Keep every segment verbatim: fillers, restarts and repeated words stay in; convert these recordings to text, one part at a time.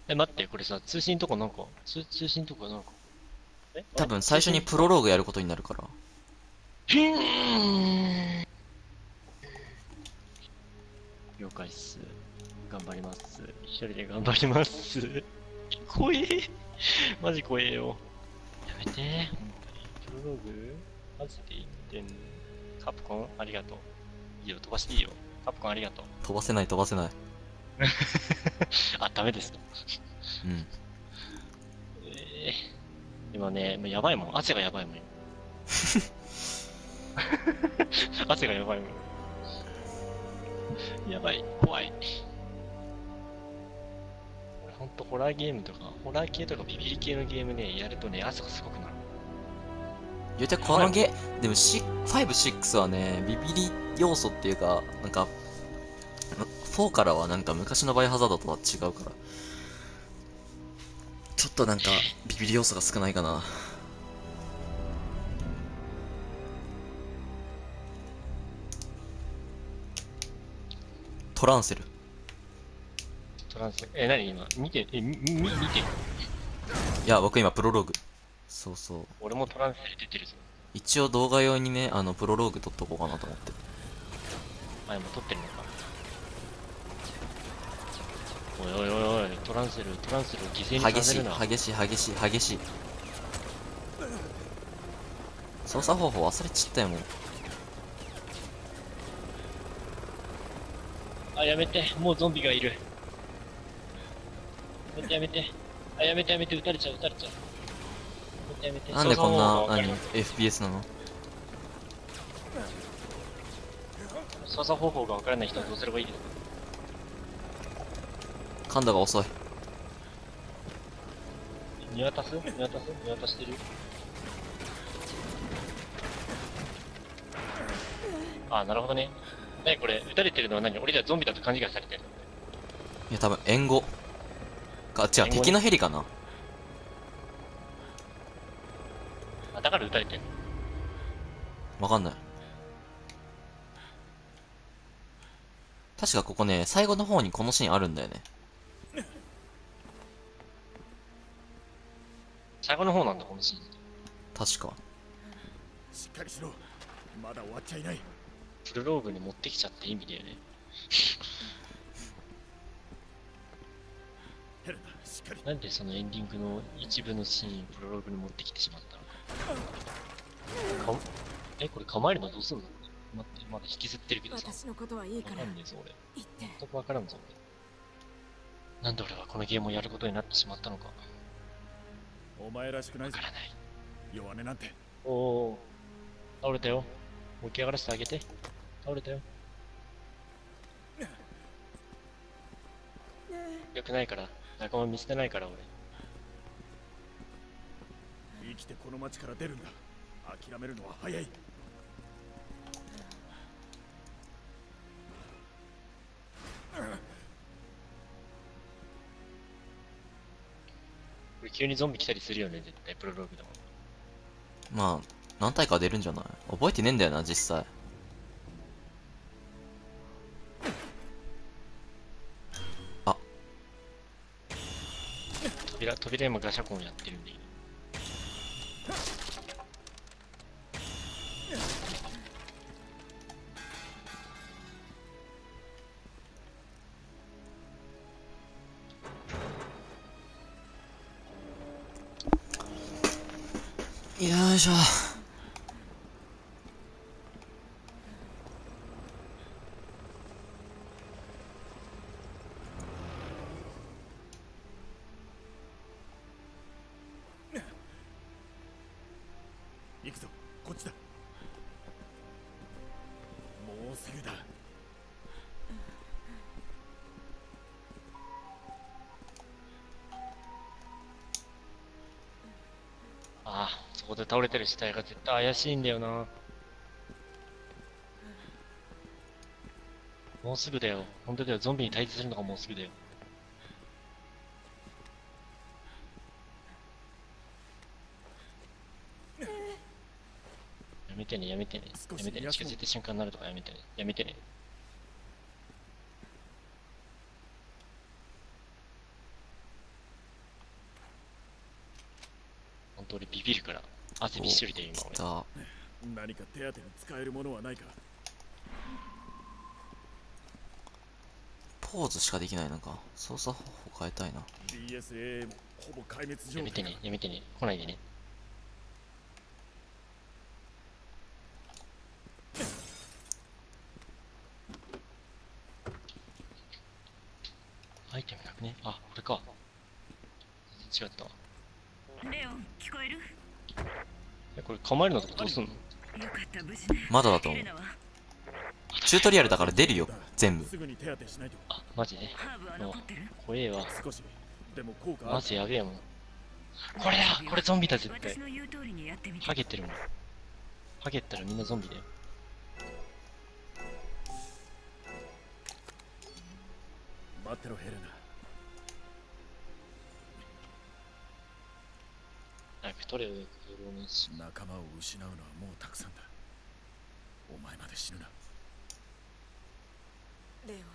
え、待って、これさ、通信とかなんか、通、通信とかなんか、えあれ多分最通信、 初にプロローグやることになるから。 ひーん。了解っす。頑張ります。一人で頑張ります。怖え。マジ怖えよ。やめて、本当に。プロローグマジで言ってんの？カプコンありがとう。いいよ、飛ばしていいよ。カプコンありがとう。 飛ばせない飛ばせない。 あ、ダメですか。 うん。 えー、今ね、もうやばいもん。汗がやばいもん。汗がやばいもん。やばい。怖い。俺ほんとホラーゲームとか、ホラー系とかビビリ系のゲームね、やるとね、汗がすごくなる。 言うてやばいもん。 このゲ、でもご、ご、ろくはね、ビビリ要素っていうか、なんか、よんからはなんか昔のバイオハザードとは違うから、ちょっとなんか、ビビリ要素が少ないかな。トランセル。 トランス、え、なに今見て、え、み、み、見て。 いや、僕今プロローグ。そうそう。 俺もトランスレ出てるぞ。 一応動画用にね、あの、プロローグ撮っとこうかなと思って。 あ、今撮ってるのか。おいおいおいおい、トランセル、トランセルを犠牲にさ激しい、 せるな。 激しい、激しい、激しい。操作方法忘れちったよ、もう。 あ、やめて、もうゾンビがいる。やめてやめて。あ、やめてやめて、撃たれちゃう、撃たれちゃう。やめてやめて、 なんでこん操作方法がな、何わかります。 エフピーエス なの？ 操作方法がわからない人はどうすればいいですか？ 感度が遅い。 見渡す見渡す見渡してる。あ、なるほどね。なにこれ、撃たれてるのは何？俺らゾンビだと勘違いされてるの？ いや、多分、援護。か、違う、敵援護ね。 のヘリかな。 あ、だから撃たれてるの？ わかんない。確かここね、最後の方にこのシーンあるんだよね。 最後の方なんだ、このシーン。 確か。 しっかりしろ。まだ終わっちゃいない。 プロローグに持ってきちゃって意味だよね。 ヘレナ、しっかり。 なんでそのエンディングの一部のシーン、プロローグに持ってきてしまったのか。かえ、これ構えるのどうすんの？待って、まだ引きずってるけどさ。 私のことはいいわからかんねえぞ、俺。 言って全くわからんぞ、俺。なんで俺はこのゲームをやることになってしまったのか。 お前らしくないぞわか。らない。 弱音なんて。 おお、倒れたよ。起き上がらせてあげて。倒れたよ。よくないから。仲間見捨てないから、俺。 生きてこの町から出るんだ。諦めるのは早い。 これ急にゾンビ来たりするよね、絶対、プロローグでも。 まあ、何体か出るんじゃない？覚えてねえんだよな、実際。あ、 扉、扉今ガシャコンやってるんでいい。 よいしょ。 行くぞ。こっちだ。もうすぐだ。 ああ、そこで倒れてる死体が絶対怪しいんだよな。もうすぐだよ。本当だよ。ゾンビに対峙するのがもうすぐだよ。やめてね、やめてね。 少しやめてね。 休もう近づいた瞬間になるとかやめてね。やめてね。 と俺ビビるから。汗びっしょりで今俺。 来た。 何か手当てに使えるものはないか。 ポーズしかできないのか。操作方法変えたいな。 ビーエスエーエー もほぼ壊滅状態だ。 やめてね、やめてね。来ないでね。アイテムなくね。あ、これか。全然違ったわ。 レオン、聞こえる？ え、これ構えるのとかどうすんの？ よかった、無事ね。 まだだと思うヘレナはチュートリアルだから出るよ全部。 すぐに手当てしないと。 あ、マジで。 ハーブは残ってる？ 怖えわ。 少しでも効果あマる。 ジやべえもん。これだ、これゾンビだ絶対私。の言う通りにやってみて。 ハゲてるもん。ハゲったらみんなゾンビだよ。 待ってろヘレナ。 早く取れよ、黒のし。 仲間を失うのはもうたくさんだ。お前まで死ぬな。 レオン。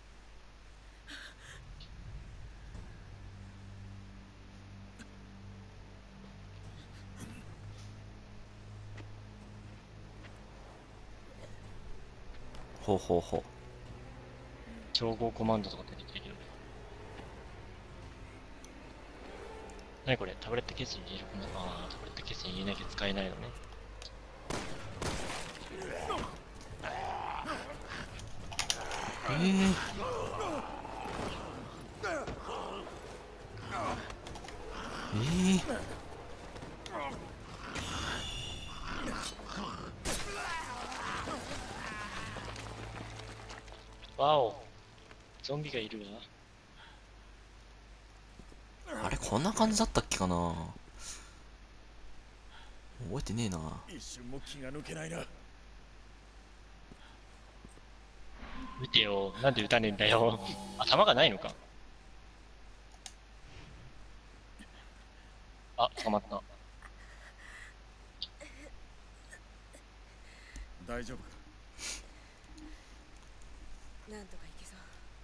ほうほうほう。 調合コマンドとか出てきてるけど。なにこれ、タブレットケースに入れるコマンド。あー、タブレットケースに入れなきゃ使えないのね。 えー、えー、 わお、ゾンビがいるわ。 あれこんな感じだったっけかな。覚えてねえな。 一瞬も気が抜けないな。 撃てよ、なんで撃たねえんだよ。あ、弾がないのか。あ、捕まった。 大丈夫か。 なんとかいけそう。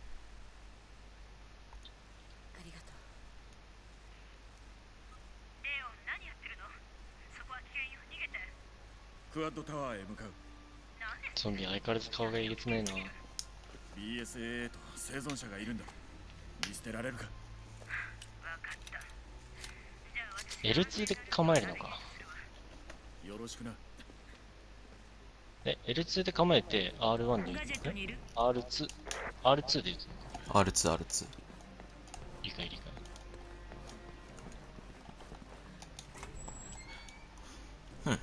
ありがとう。レオン、何やってるの？そこは危険よ。逃げて。 クワッドタワーへ向かう。 なんで？ ゾンビ相変わらず顔がえげつねえな。 ビーエスエーエー と生存者がいるんだ。見捨てられるか。 わかった。じゃあ私エルツー で構えるのか。 よろしくな。 え、エルツー で構えて アールワン で撃ガジェッつの？ トにいる？ アールツー、アールツー で撃つの？ アールツー、アールツー。 理解理解。 うん。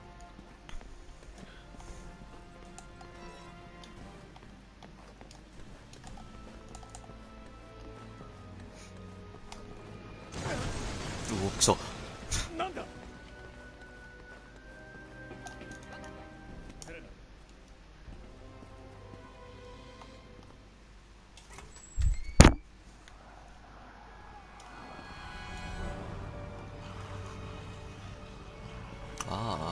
うお、来た。 なんだ。ヘレナ。 あ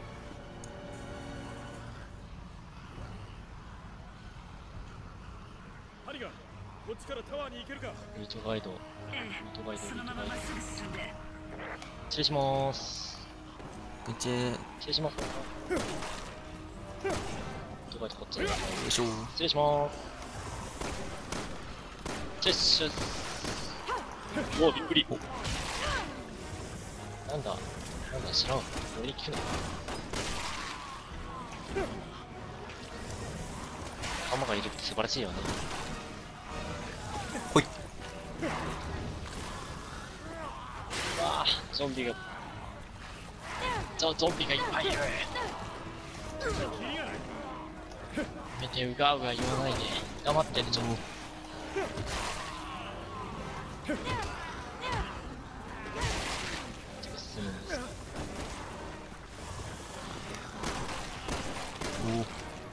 ハリガン、こっちからタワーに行けるか。 ルートガイド、ルえートガイド、 え、そのルートガイドまままっ。すぐ進んで。 失礼しまーす。 あ、こんにちは。よ失礼します。ルートガイドこっちだ。 いしょ。 失礼しまーす。チェッシュッ。おお、びっくり。なんだなんだ知らん。俺に聞くの？弾がいるって素晴らしいよね。 ほい。 わあ、ゾンビが。ゾゾンビがいっぱいいる。やめてうがうが言わないで。黙ってる、ちょっと。進むんですか。おお。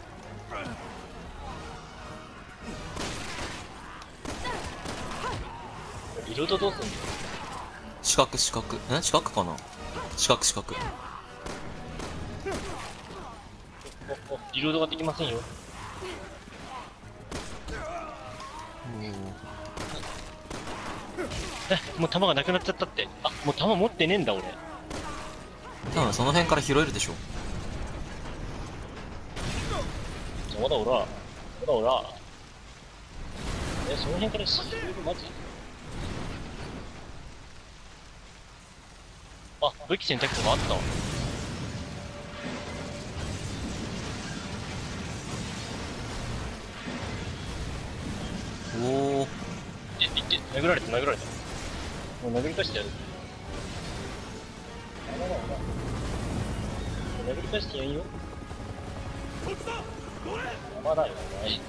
リロードどうすんの？ 四角、四角。え、四角かな。四角、四角。 おお、リロードができませんよ。え、もう弾がなくなっちゃったって。あ、もう弾持ってねえんだ俺。 多分その辺から拾えるでしょ。 おらおら。おらおら。え、その辺から拾えるマジ？あ、武器選択とかあった。 おお。 え、いって、殴られた、殴られた。もう殴り返してやる。あららら。殴り返してやんよ。 こっちだ乗れ。 まだよ、お前。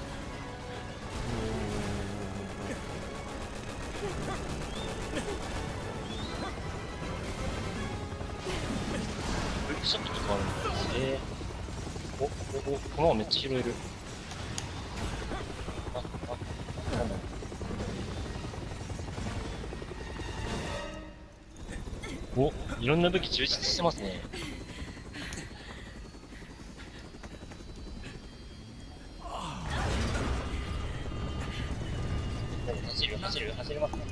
ブリックショットとかあるんだ。えー。お、お、お、このままめっちゃ拾える。あ、あ、なんだ。お、いろんな武器充実してますね。走る、走る、走りますね。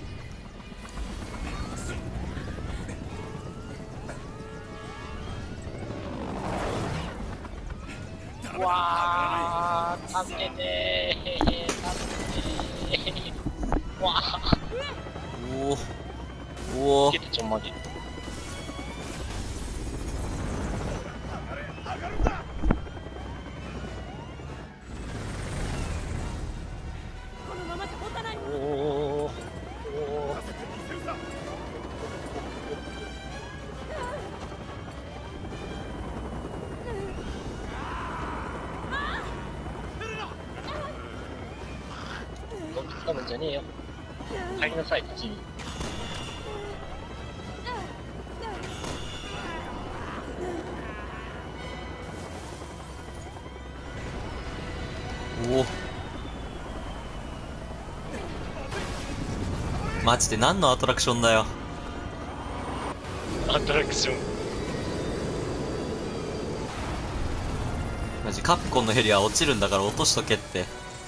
うわー、助けてー、助けてー。うわー、 おお。おお。 つけてちょんまげ。 このままじゃ持たない。 おーおーおーおー。どっち掴むんじゃねえよ。入りなさい、土に。 おお。マジで何のアトラクションだよ。 アトラクション。 マジカプコンのヘリは落ちるんだから落としとけって。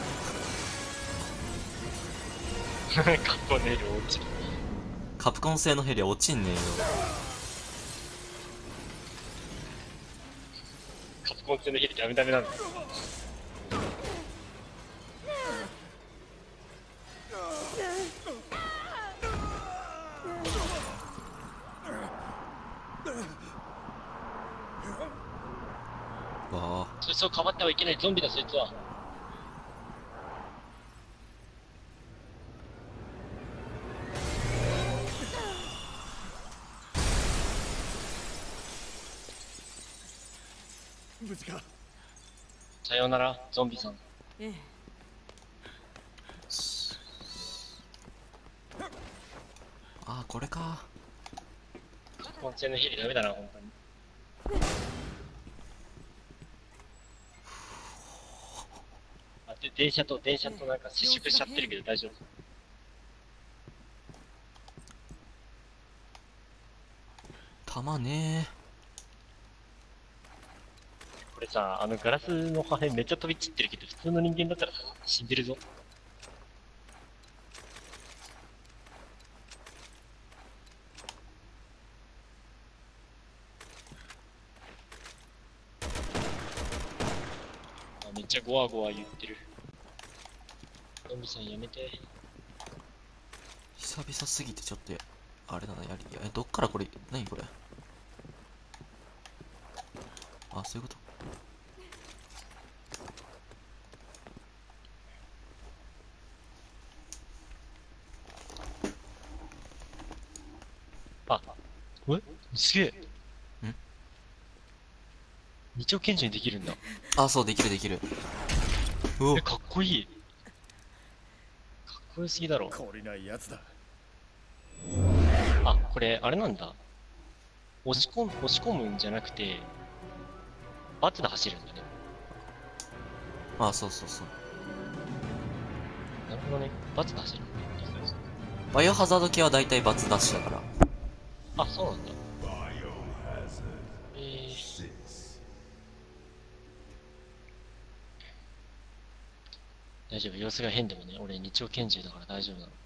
カッコネイル落ちる。 カプコン製のヘリは落ちんねえよ。 カプコン製のヘリダメダメなんだ。 わあ。 そいつをかばってはいけないゾンビだ、そいつは。 無事か。 さようなら、ゾンビさん。 ええ。 ああ、これか。 カプコン製のヘリダメだな、本当に。あ、で、電車と電車となんか接触しちゃってるけど大丈夫。 弾ねこれさ、あのガラスの破片めっちゃ飛び散ってるけど、普通の人間だったら死んでるぞ。あ、めっちゃゴワゴワ言ってる。ゾンビさんやめて。 久々すぎてちょっとあれだな、やりえどっからこれ何これ。あ、そういうこと。 あ、えすげえ。 ん二丁拳銃にできるんだ。 あ、そう、できるできる。うおえ、かっこいい。かっこよすぎだろ。 懲りないやつだ。 あ、これ、あれなんだ。押し込む、押し込むんじゃなくて、バツで走るんだね。 あ、そうそうそう。 なるほどね。バツで走るんだね。 バイオハザード系は大体バツダッシュだから。 あ、そうなんだ。えー、大丈夫。様子が変でもね、俺二丁拳銃だから大丈夫なの。